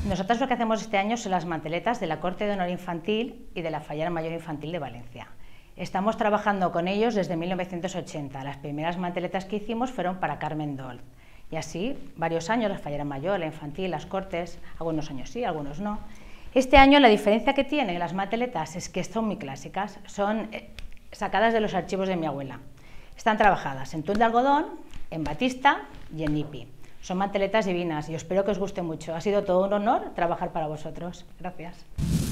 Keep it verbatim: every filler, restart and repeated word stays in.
Nosotros lo que hacemos este año son las manteletas de la Corte de Honor Infantil y de la Fallera Mayor Infantil de Valencia. Estamos trabajando con ellos desde mil novecientos ochenta. Las primeras manteletas que hicimos fueron para Carmen Dold. Y así, varios años, la Fallera Mayor, la Infantil, las Cortes, algunos años sí, algunos no. Este año la diferencia que tienen las manteletas es que son muy clásicas, son sacadas de los archivos de mi abuela. Están trabajadas en tul de algodón, en batista y en nipi. Son manteletas divinas y espero que os guste mucho. Ha sido todo un honor trabajar para vosotros. Gracias.